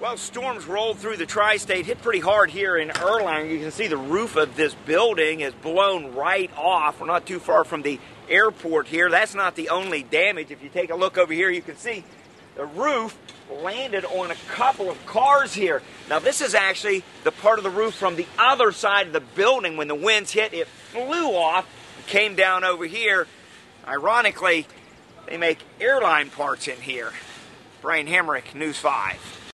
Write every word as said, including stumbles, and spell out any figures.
Well, storms rolled through the tri-state, hit pretty hard here in Erlanger. You can see the roof of this building is blown right off. We're not too far from the airport here. That's not the only damage. If you take a look over here, you can see the roof landed on a couple of cars here. Now, this is actually the part of the roof from the other side of the building. When the winds hit, it flew off and came down over here. Ironically, they make airline parts in here. Brian Hemrick, News five.